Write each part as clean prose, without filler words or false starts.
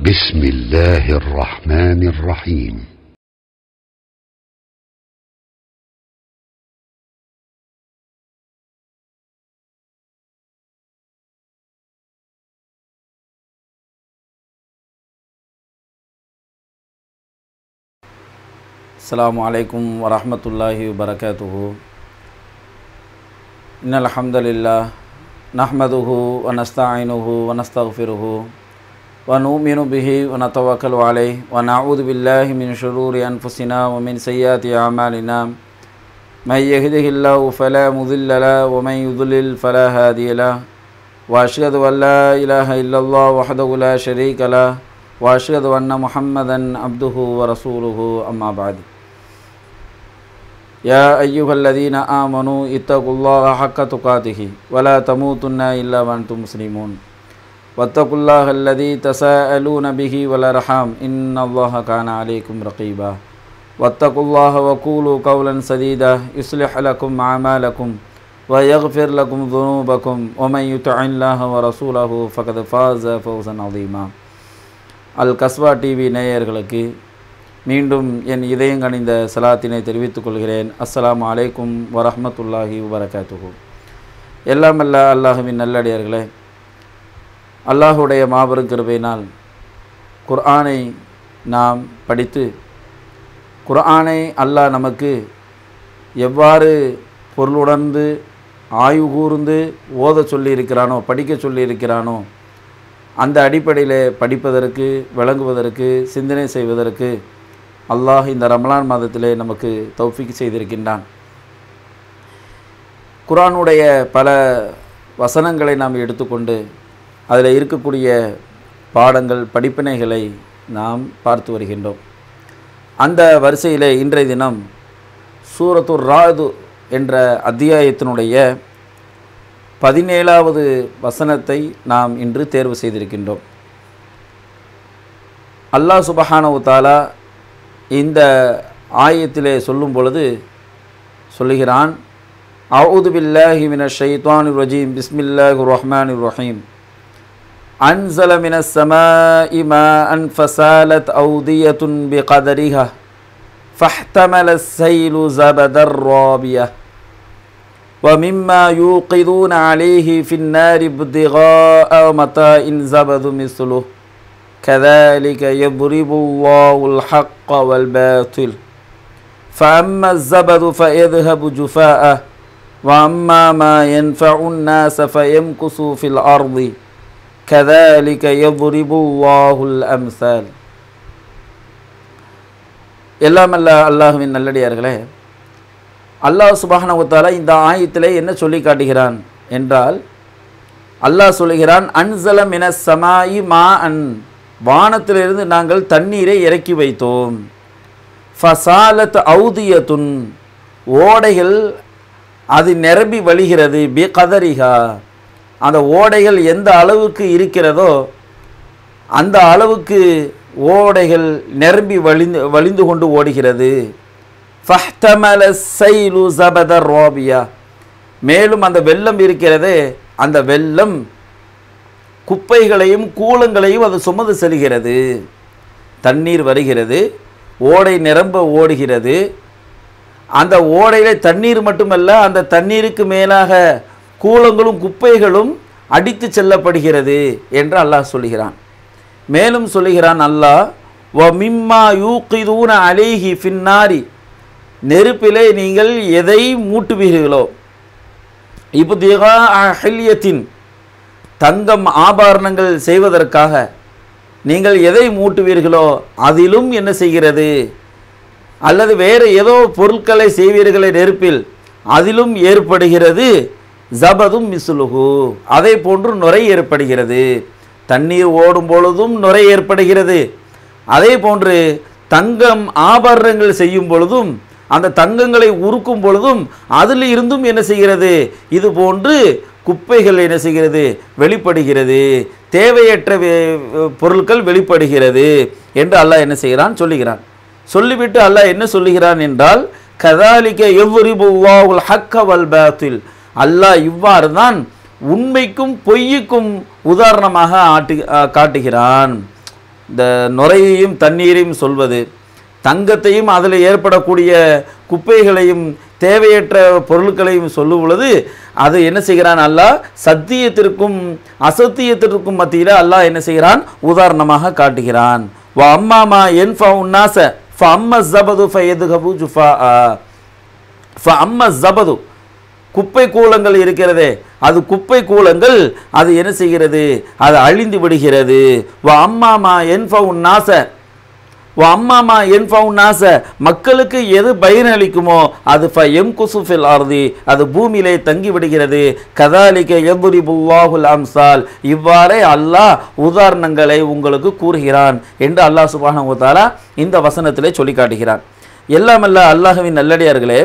بسم الله الرحمن الرحيم. السلام عليكم ورحمة الله وبركاته. إن الحمد لله نحمده ونستعينه ونستغفره ونؤمن به ونتوكل عليه ونعوذ بالله من شرور أنفسنا ومن سيئات أعمالنا. من يهده الله فلا مضل له ومن يضلل فلا هادي له. وأشهد أن لا إله إلا الله وحده لا شريك له وأشهد أن محمدا عبده ورسوله. أما بعد. يا أيها الذين آمنوا اتقوا الله حق تقاته ولا تموتن إلا وأنتم مسلمون. واتقوا الله الذي تساءلون به والأرحام إن الله كان عليكم رقيبا. واتقوا الله وقولوا قولا سديدا يصلح لكم أعمالكم ويغفر لكم ذنوبكم ومن يطع الله ورسوله فقد فاز فوزا عظيما. அல்-கஸ்வா TV நேயர்களுக்கு மீண்டும் என் இதயங்கணிந்த சலாத்தினை தெரிவித்துக் கொள்கிறேன். அஸ்ஸலாமு அலைக்கும் வரஹ்மத்துல்லாஹி வபரகாத்துஹு. எல்லாம் அல்ல அல்லாஹுவின் நல்லடியார்களே, அல்லாஹுடைய மாபெரும் கிருபையினால் குர்ஆனை நாம் படித்து குர்ஆனை அல்லாஹ் நமக்கு எவ்வாறு பொருளுணர்ந்து ஆய்வு கூர்ந்து ஓத சொல்லியிருக்கிறானோ, படிக்க சொல்லியிருக்கிறானோ, அந்த அடிப்படையில் படிப்பதற்கு, விளங்குவதற்கு, சிந்தனை செய்வதற்கு அல்லாஹ் இந்த ரமலான் மாதத்திலே நமக்கு தௌஃபீக் செய்திருக்கின்றான். குர்ஆனுடைய பல வசனங்களை நாம் எடுத்துக்கொண்டு அதில் இருக்கக்கூடிய பாடங்கள், படிப்பினைகளை நாம் பார்த்து வருகின்றோம். அந்த வரிசையில் இன்றைய தினம் சூரத்துர் ராது என்ற அத்தியாயத்தினுடைய 17வது வசனத்தை நாம் இன்று தேர்வு செய்திருக்கின்றோம். அல்லாஹ் சுப்ஹானஹு வ தஆலா இந்த ஆயத்திலே சொல்லும் பொழுது சொல்லுகிறான், அஊது பில்லாஹி மினஷ் ஷைத்தானிர் ரஜீம் பிஸ்மில்லாஹிர் ரஹ்மானிர் ரஹீம். அன்ஸல மினஸ் ஸமாஇ மாஅன் ஃபஸாலத் அவ்தியத்துன் பிகதரிஹா ஃபஹ்தமலஸ் ஸைலு ஸபதர் ராபியா ومما يوقدون عليه في النار ابتغاء متاع زبد مثله كذلك يضرب الله الحق والباطل فأما الزبد فيذهب جفاء وأما ما ينفع الناس فيمكث في الأرض كذلك يضرب الله الأمثال. எல்லாம் அல்ல அல்லாஹ்வின் நல்லடியார்களே, அல்லாஹ் சுப்ஹானஹு வ தஆலா இந்த ஆயத்திலே என்ன சொல்லி காட்டுகிறான் என்றால், அல்லாஹ் சொல்லுகிறான், அன்ஸல மினஸ் ஸமாஇ மாஅன், வானத்திலிருந்து நாங்கள் தண்ணீரை இறக்கி வைத்தோம். ஃபஸாலத் அவ்தியத்துன், ஓடைகள் அது நிரம்பி வழிகிறது. பிகதரிஹா, அந்த ஓடைகள் எந்த அளவுக்கு இருக்கிறதோ அந்த அளவுக்கு ஓடைகள் நிரம்பி வழிந்து கொண்டு ஓடுகிறது. ஃபஹ்தமலஸ் ஸைலு ஸபதர் ராபியா, மேலும் அந்த வெள்ளம் இருக்கிறதே, அந்த வெள்ளம் குப்பைகளையும் கூலங்களையும் அது சுமந்து செல்கிறது. தண்ணீர் வருகிறது, ஓடை நிரம்ப ஓடுகிறது. அந்த ஓடையில் தண்ணீர் மட்டுமல்ல, அந்த தண்ணீருக்கு மேலாக கூலங்களும் குப்பைகளும் அடித்து செல்லப்படுகிறது என்று அல்லாஹ் சொல்லுகிறான். மேலும் சொல்லுகிறான் அல்லாஹ், வ மிம்மா யூகிதூன அலைஹி ஃபின்னாரி, நெருப்பிலே நீங்கள் எதை மூட்டுவீர்களோ, இப்திகா ஹில்யத்தின், தங்கம் ஆபரணங்கள் செய்வதற்காக நீங்கள் எதை மூட்டுவீர்களோ அதிலும் என்ன செய்கிறது, அல்லது வேறு ஏதோ பொருட்களை செய்வீர்களே நெருப்பில், அதிலும் ஏற்படுகிறது. ஜபதும் மிஸ்லுஹு, அதை போன்று நுரை ஏற்படுகிறது. தண்ணீர் ஓடும் பொழுதும் நுரை ஏற்படுகிறது. அதே போன்று தங்கம் ஆபரணங்கள் செய்யும் பொழுதும், அந்த தங்கங்களை உருக்கும் பொழுதும் அதில் இருந்தும் என்ன செய்கிறது, இது போன்று குப்பைகள் என்ன செய்கிறது, வெளிப்படுகிறது. தேவையற்ற பொருட்கள் வெளிப்படுகிறது என்று அல்லாஹ் என்ன செய்கிறான், சொல்லுகிறான். சொல்லிவிட்டு அல்லாஹ் என்ன சொல்லுகிறான் என்றால், கதாலிக யவ்ரிபுல்லாஹுல் ஹக்க வல் பாத்தில், அல்லாஹ் இவ்வாறு தான் உண்மைக்கும் பொய்யுக்கும் உதாரணமாக காட்டுகிறான். இந்த நுரையையும் தண்ணீரையும் சொல்வது, தங்கத்தையும் அதில் ஏற்படக்கூடிய குப்பைகளையும் தேவையற்ற பொருட்களையும் சொல்லும் பொழுது அது என்ன செய்கிறான்? அல்லாஹ் சத்தியத்திற்கும் அசத்தியத்திற்கும் மத்தியில் அல்லாஹ் என்ன செய்கிறான்? உதாரணமாக காட்டுகிறான். வ அம்மாமா என்ஃபவுன் நாஸ ஃப அம்ம ஸபது ஃபயதுஹபு ஜுஃபாஆ. ஃப அம்ம ஸபது, குப்பை கூலங்கள் இருக்கிறதே, அது குப்பை கூலங்கள் அது என்ன செய்கிறது? அது அழிந்து விடுகிறது. வ அம்மாமா என்ஃபவுன் நாஸ வ அம்மாமா என்ஃபவுன் நாஸ, மக்களுக்கு எது பயனளிக்குமோ அது ஃப யம்குஸு ஃபில் அர்தி, அது பூமியிலே தங்கி விடுகிறது. கதாலிக யضربுல்லாஹுல் அம்சால், இவ்வாறே அல்லாஹ் உதாரணங்களை உங்களுக்கு கூறுகிறான் என்று அல்லாஹ் சுப்ஹானஹு வ தஆலா இந்த வசனத்திலே சொல்லி காட்டுகிறான். எல்லாமல்ல அல்லாஹ்வின் நல்லடியார்களே,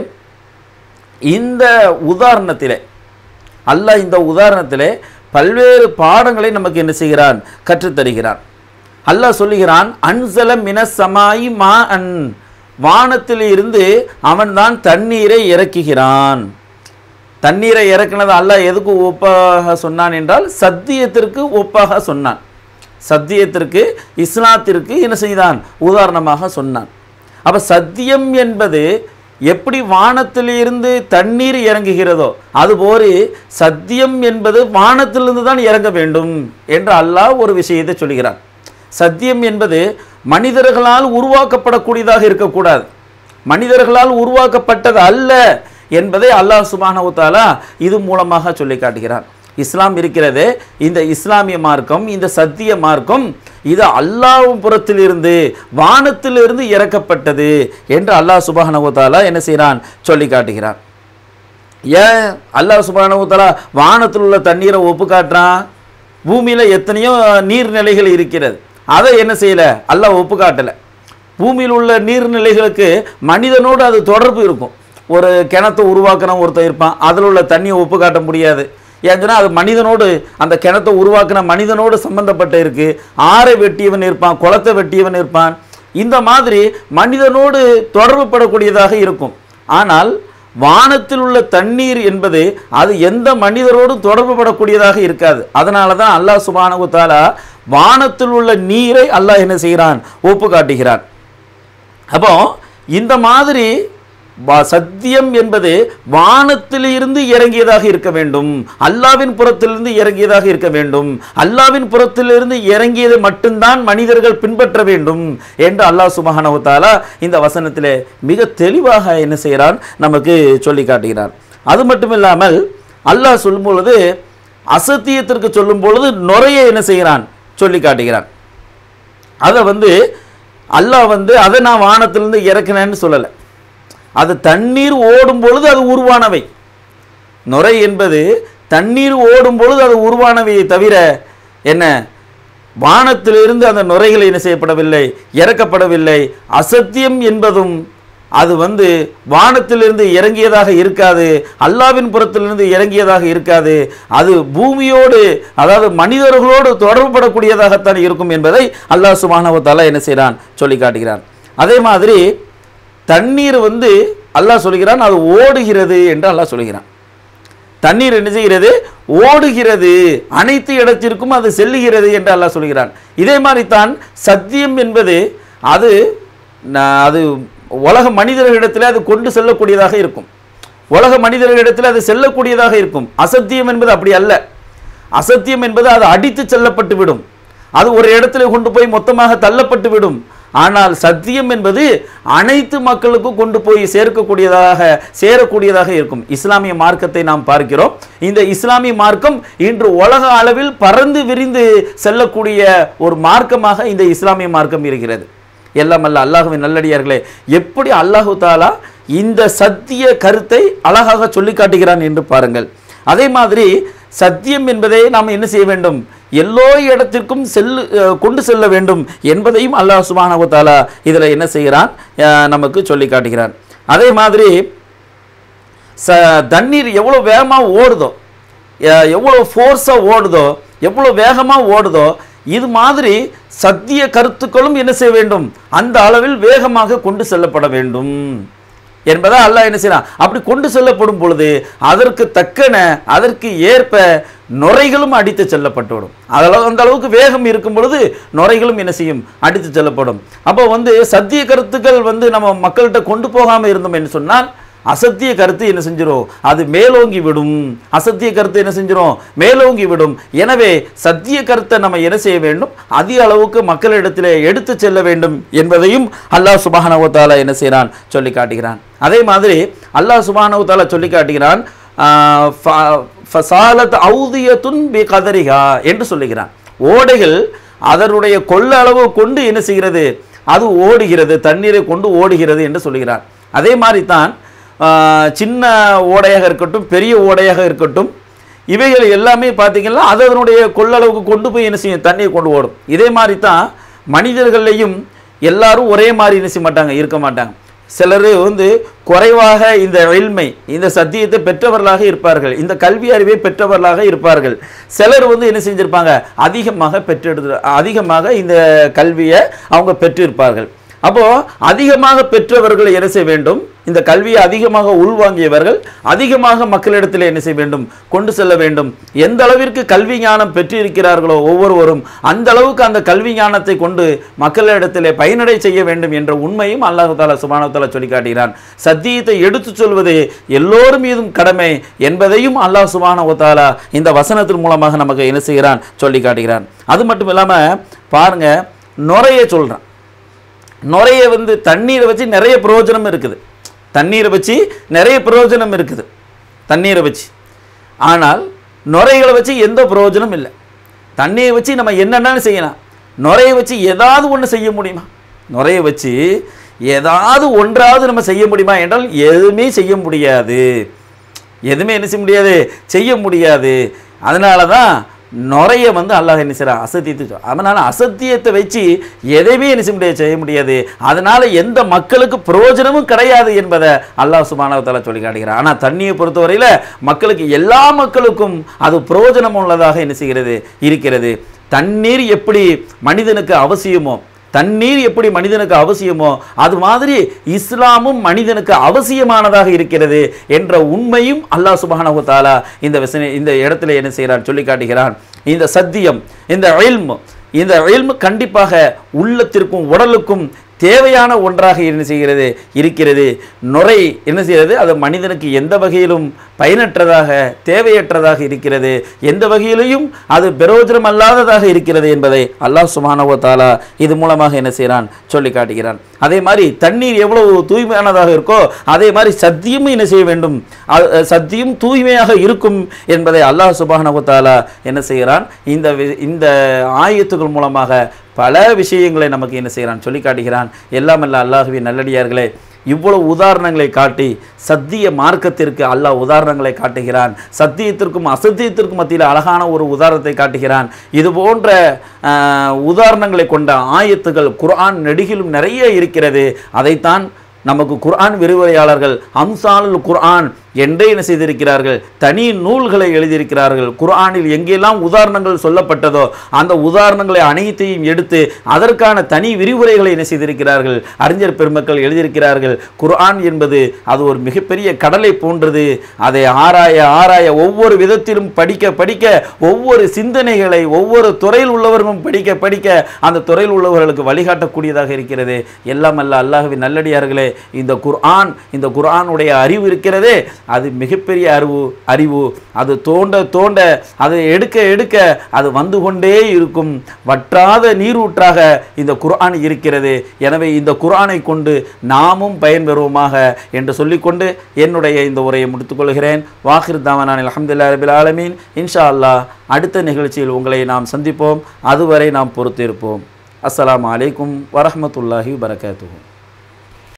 இந்த உதாரணத்திலே அல்லாஹ் இந்த உதாரணத்திலே பல்வேறு பாடங்களை நமக்கு என்ன செய்கிறான்? கற்றுத்தருகிறான். அல்லாஹ் சொல்லுகிறான், அன்சல மினஸ் சமாயி மா அன், வானத்தில் இருந்து அவன் தான் தண்ணீரை இறக்குகிறான். தண்ணீரை இறக்குனது அல்லாஹ் எதுக்கு ஒப்பாக சொன்னான் என்றால் சத்தியத்திற்கு ஒப்பாக சொன்னான். சத்தியத்திற்கு இஸ்லாத்திற்கு என்ன செய்தான்? உதாரணமாக சொன்னான். அப்போ சத்தியம் என்பது எப்படி வானத்திலிருந்து தண்ணீர் இறங்குகிறதோ அதுபோல் சத்தியம் என்பது வானத்திலிருந்து தான் இறங்க வேண்டும் என்று அல்லாஹ் ஒரு விஷயத்தை சொல்கிறான். சத்தியம் என்பது மனிதர்களால் உருவாக்கப்படக்கூடியதாக இருக்கக்கூடாது, மனிதர்களால் உருவாக்கப்பட்டது அல்ல என்பதை அல்லாஹ் சுப்ஹானஹு வ தஆலா இது மூலமாக சொல்லி காட்டுகிறான். இஸ்லாம் இருக்கிறது, இந்த இஸ்லாமிய மார்க்கம், இந்த சத்திய மார்க்கம் இது அல்லாஹ் புறத்திலிருந்து வானத்திலிருந்து இறக்கப்பட்டது என்று அல்லாஹ் சுப்ஹானஹு வ தஆலா என்ன செய்கிறான்? சொல்லி காட்டுகிறான். ஏன் அல்லாஹ் சுப்ஹானஹு வ தஆலா வானத்தில் உள்ள தண்ணீரை ஒப்பு காட்டுறான்? பூமியில் எத்தனையோ நீர்நிலைகள் இருக்கிறது, அதை என்ன செய்யலை? அல்லாஹ் ஒப்பு காட்டலை. பூமியில் உள்ள நீர்நிலைகளுக்கு மனிதனோடு அது தொடர்பு இருக்கும். ஒரு கிணத்தை உருவாக்கின ஒருத்தர் இருப்பான், அதில் உள்ள தண்ணியை ஒப்பு காட்ட முடியாது. ஏன்னா அது மனிதனோடு, அந்த கிணத்தை உருவாக்கின மனிதனோடு சம்பந்தப்பட்ட இருக்கு. ஆறை வெட்டியவன் இருப்பான், குளத்தை வெட்டியவன் இருப்பான். இந்த மாதிரி மனிதனோடு தொடர்பு படக்கூடியதாக இருக்கும். ஆனால் வானத்தில் உள்ள தண்ணீர் என்பது அது எந்த மனிதரோடும் தொடர்பு படக்கூடியதாக இருக்காது. அதனால தான் அல்லாஹ் சுப்ஹானஹு வ தஆலா வானத்தில் உள்ள நீரை அல்லாஹ் என்ன செய்கிறான்? ஒப்பு காட்டுகிறான். அப்போ இந்த மாதிரி சத்தியம் என்பது வானத்திலிருந்து இறங்கியதாக இருக்க வேண்டும், அல்லாவின் புறத்திலிருந்து இறங்கியதாக இருக்க வேண்டும். அல்லாவின் புறத்திலிருந்து இறங்கியது மட்டும்தான் மனிதர்கள் பின்பற்ற வேண்டும் என்று அல்லாஹ் சுப்ஹானஹு வ தஆலா இந்த வசனத்திலே மிக தெளிவாக என்ன செய்கிறான்? நமக்கு சொல்லி காட்டுகிறான். அது மட்டும் இல்லாமல் அல்லாஹ் சொல்லும் பொழுது, அசத்தியத்திற்கு சொல்லும் பொழுது நுரையை என்ன செய்கிறான்? சொல்லி காட்டுகிறான். அதை அல்லாஹ் அதை நான் வானத்திலிருந்து இறக்கினேன்னு சொல்லலை. அது தண்ணீர் ஓடும் பொழுது அது உருவானவை. நுரை என்பது தண்ணீர் ஓடும் பொழுது அது உருவானவையை தவிர என்ன வானத்திலிருந்து அந்த நுரைகள் என்ன செய்யப்படவில்லை? இறக்கப்படவில்லை. அசத்தியம் என்பதும் அது வானத்திலிருந்து இறங்கியதாக இருக்காது, அல்லாவின் புறத்திலிருந்து இறங்கியதாக இருக்காது. அது பூமியோடு, அதாவது மனிதர்களோடு தொடர்புபடக்கூடியதாகத்தான் இருக்கும் என்பதை அல்லாஹ் சுப்ஹானஹு வ தஆலா என்ன செய்கிறான்? சொல்லி காட்டுகிறான். அதே மாதிரி தண்ணீர் அல்லாஹ் சொல்கிறான் அது ஓடுகிறது என்று அல்லாஹ் சொல்கிறான். தண்ணீர் என்ன செய்கிறது? ஓடுகிறது, அனைத்து இடத்திற்கும் அது செல்லுகிறது என்று அல்லாஹ் சொல்கிறான். இதே மாதிரி தான் சத்தியம் என்பது அது உலக மனிதர்களிடத்தில் அது கொண்டு செல்லக்கூடியதாக இருக்கும், உலக மனிதர்களிடத்தில் அது செல்லக்கூடியதாக இருக்கும். அசத்தியம் என்பது அப்படி அல்ல. அசத்தியம் என்பது அது அடித்து செல்லப்பட்டு விடும், அது ஒரு இடத்துல கொண்டு போய் மொத்தமாக தள்ளப்பட்டு விடும். ஆனால் சத்தியம் என்பது அனைத்து மக்களுக்கும் கொண்டு போய் சேரக்கூடியதாக இருக்கும். இஸ்லாமிய மார்க்கத்தை நாம் பார்க்கிறோம். இந்த இஸ்லாமிய மார்க்கம் இன்று உலக அளவில் பறந்து விரிந்து செல்லக்கூடிய ஒரு மார்க்கமாக இந்த இஸ்லாமிய மார்க்கம் இருக்கிறது. எல்லாம் அல்ல அல்லாஹ்வின் நல்லடியார்களே, எப்படி அல்லாஹு தஆலா இந்த சத்திய கருத்தை அழகாக சொல்லி காட்டுகிறான் என்று பாருங்கள். அதே மாதிரி சத்தியம் என்பதை நாம் என்ன செய்ய வேண்டும்? எல்லா இடத்திற்கும் கொண்டு செல்ல வேண்டும் என்பதையும் அல்லாஹ் சுப்ஹானஹு வ தஆலா இதில் என்ன செய்கிறான்? நமக்கு சொல்லி காட்டுகிறான். அதே மாதிரி தண்ணீர் எவ்வளோ வேகமாக ஓடுதோ, எவ்வளோ ஃபோர்ஸாக ஓடுதோ, எவ்வளோ வேகமாக ஓடுதோ, இது மாதிரி சத்திய கருத்துக்களும் என்ன செய்ய வேண்டும்? அந்த அளவில் வேகமாக கொண்டு செல்லப்பட வேண்டும் என்பதா அல்லாஹ் என்ன செய்யறான்? அப்படி கொண்டு செல்லப்படும் பொழுது அதற்கு தக்கன, அதற்கு ஏற்ப நுரைகளும் அடித்து செல்லப்பட்டுவிடும். அந்த அளவுக்கு வேகம் இருக்கும் பொழுது நுரைகளும் என்ன செய்யும், அடித்து செல்லப்படும். அப்போ சத்திய கருத்துக்கள் நம்ம மக்கள்கிட்ட கொண்டு போகாமல் இருந்தோம் என்று சொன்னால் அசத்திய கருத்து என்ன செஞ்சிடும், அது மேலோங்கி விடும். அசத்திய கருத்து என்ன செஞ்சிடும், மேலோங்கி விடும். எனவே சத்திய கருத்தை நம்ம என்ன செய்ய வேண்டும், அதிக அளவுக்கு மக்களிடத்தில் எடுத்து செல்ல வேண்டும் என்பதையும் அல்லாஹ் சுப்ஹானஹு வ தஆலா என்ன செய்கிறான், சொல்லி காட்டுகிறான். அதே மாதிரி அல்லாஹ் சுப்ஹானஹு வ தஆலா சொல்லி காட்டுகிறான், ஃபஸாலத் அவுதியத்துன் பிகதரிஹா என்று சொல்லுகிறான். ஓடைகள் அதனுடைய கொள்ள அளவு கொண்டு என்ன செய்கிறது, அது ஓடுகிறது, தண்ணீரை கொண்டு ஓடுகிறது என்று சொல்லுகிறான். அதே மாதிரி தான் சின்ன ஓடையாக இருக்கட்டும், பெரிய ஓடையாக இருக்கட்டும், இவைகள் எல்லாமே பார்த்தீங்கன்னா அது அதனுடைய கொள்ளளவுக்கு கொண்டு போய் என்ன செய்யும், தண்ணியை கொண்டு ஓடும். இதே மாதிரி தான் மனிதர்களையும் எல்லாரும் ஒரே மாதிரி என்ன செய்ய மாட்டாங்க, இருக்க மாட்டாங்க. சிலர் குறைவாக இந்த இல்மை, இந்த சத்தியத்தை பெற்றவர்களாக இருப்பார்கள், இந்த கல்வி அறிவை பெற்றவர்களாக இருப்பார்கள். சிலர் என்ன செஞ்சிருப்பாங்க, அதிகமாக இந்த கல்வியை அவங்க பெற்றிருப்பார்கள். அப்போ அதிகமாக பெற்றவர்கள் என்ன செய்ய வேண்டும், இந்த கல்வியை அதிகமாக உள்வாங்கியவர்கள் அதிகமாக மக்களிடத்தில் என்ன செய்ய வேண்டும், கொண்டு செல்ல வேண்டும். எந்த அளவிற்கு கல்வி ஞானம் பெற்றிருக்கிறார்களோ ஒவ்வொருவரும் அந்த அளவுக்கு அந்த கல்வி ஞானத்தை கொண்டு மக்களிடத்தில் பயனடை செய்ய வேண்டும் என்ற உண்மையும் அல்லாஹ் தஆலா சுப்ஹானஹு வ தஆலா சொல்லி காட்டுகிறான். சத்தியத்தை எடுத்துச் சொல்வது எல்லோரும் மீதும் கடமை என்பதையும் அல்லாஹ் சுப்ஹானஹு வ தஆலா இந்த வசனத்தின் மூலமாக நமக்கு என்ன செய்கிறான், சொல்லி காட்டுகிறான். அது மட்டும் இல்லாமல் பாருங்க, நுரையை சொல்கிறான். நுரையை தண்ணீரை வச்சு நிறைய பிரயோஜனம் இருக்குது, தண்ணீரை வச்சு நிறைய பிரயோஜனம் இருக்குது, தண்ணீரை வச்சு. ஆனால் நுரைகளை வச்சு எந்த பிரயோஜனம் இல்லை. தண்ணியை வச்சு நம்ம என்னென்னு செய்யலாம், நுரையை வச்சு ஏதாவது ஒன்று செய்ய முடியுமா, நுரையை வச்சு ஏதாவது ஒன்றாவது நம்ம செய்ய முடியுமா என்றால் எதுவுமே செய்ய முடியாது, எதுவுமே என்ன செய்ய முடியாது, செய்ய முடியாது. அதனால தான் நுரைய அல்லாஹ் என்ன செய்யறான், அசத்தியத்தை. அதனால அசத்தியத்தை வச்சு எதையுமே என்ன செய்ய முடியாது. அதனால எந்த மக்களுக்கு பிரயோஜனமும் கிடையாது என்பதை அல்லாஹ் சுப்ஹானஹு வ தஆலா சொல்லி காட்டுகிறார். ஆனால் தண்ணியை பொறுத்தவரையில மக்களுக்கு, எல்லா மக்களுக்கும் அது பிரயோஜனம் உள்ளதாக என்ன செய்கிறது, இருக்கிறது. தண்ணீர் எப்படி மனிதனுக்கு அவசியமோ, தண்ணீர் எப்படி மனிதனுக்கு அவசியமோ அது மாதிரி இஸ்லாமும் மனிதனுக்கு அவசியமானதாக இருக்கிறது என்ற உண்மையும் அல்லாஹ் சுப்ஹானஹு வ தஆலா இந்த இடத்துல என்ன செய்கிறான், சொல்லி காட்டுகிறான். இந்த சத்தியம், இந்த இல்ம் கண்டிப்பாக உள்ளத்திற்கும் உடலுக்கும் தேவையான ஒன்றாக என்ன செய்கிறது, இருக்கிறது. நுரை என்ன செய்கிறது, அது மனிதனுக்கு எந்த வகையிலும் பயனற்றதாக, தேவையற்றதாக இருக்கிறது, எந்த வகையிலையும் அது பிரயோஜனம் அல்லாததாக இருக்கிறது என்பதை அல்லாஹ் சுப்ஹானஹு வ தஆலா இது மூலமாக என்ன செய்கிறான், சொல்லி காட்டுகிறான். அதே மாதிரி தண்ணீர் எவ்வளவு தூய்மையானதாக இருக்கோ அதே மாதிரி சத்தியமும் என்ன செய்ய வேண்டும், சத்தியம் தூய்மையாக இருக்கும் என்பதை அல்லாஹ் சுப்ஹானஹு வ தஆலா என்ன செய்கிறான், இந்த ஆயத்துக்கள் மூலமாக பல விஷயங்களை நமக்கு என்ன செய்கிறான், சொல்லி காட்டுகிறான். எல்லாம் அல்ல அல்லாஹ்வின் நல்லடியார்களே, இவ்வளவு உதாரணங்களை காட்டி சத்திய மார்க்கத்திற்கு அல்லாஹ் உதாரணங்களை காட்டுகிறான். சத்தியத்திற்கும் அசத்தியத்திற்கும் மத்தியில் அழகான ஒரு உதாரணத்தை காட்டுகிறான். இது போன்ற உதாரணங்களை கொண்ட ஆயத்துகள் குர்ஆன் நெடுகிலும் நிறைய இருக்கிறது. அதைத்தான் நமக்கு குர்ஆன் விரிவுரையாளர்கள் அம்சாலுல் குர்ஆன் என்றே என்ன செய்திருக்கிறார்கள், தனி நூல்களை எழுதியிருக்கிறார்கள். குர்ஆனில் எங்கெல்லாம் உதாரணங்கள் சொல்லப்பட்டதோ அந்த உதாரணங்களை அனைத்தையும் எடுத்து அதற்கான தனி விரிவுரைகளை என்ன செய்திருக்கிறார்கள், அறிஞர் பெருமக்கள் எழுதியிருக்கிறார்கள். குர்ஆன் என்பது அது ஒரு மிகப்பெரிய கடலை போன்றது. அதை ஆராய ஒவ்வொரு விதத்திலும் படிக்க ஒவ்வொரு சிந்தனைகளை ஒவ்வொரு துறையில் உள்ளவர்களும் படிக்க அந்த துறையில் உள்ளவர்களுக்கு வழிகாட்டக்கூடியதாக இருக்கிறது. எல்லாம் அல்ல அல்லாஹ்வின் நல்லடியார்களே, இந்த குர்ஆனுடைய அறிவு இருக்கிறதே அது மிகப்பெரிய அறிவு. அது தோண்ட அதை எடுக்க அது வந்து கொண்டே இருக்கும். வற்றாத நீரூற்றாக இந்த குர்ஆன் இருக்கிறது. எனவே இந்த குர்ஆனை கொண்டு நாமும் பயன்பெறுவோமாக என்று சொல்லிக்கொண்டு என்னுடைய இந்த உரையை முடித்துக்கொள்கிறேன். வாஹிர் தாவானான் அல்ஹம்துலில்லாஹி ரப்பில் ஆலமீன். இன்ஷா அல்லாஹ் அடுத்த நிகழ்ச்சியில் உங்களை நாம் சந்திப்போம். அதுவரை நாம் பொறுத்திருப்போம். அஸ்ஸலாமு அலைக்கும் வரஹ்மத்துல்லாஹி வபரகாத்துஹு.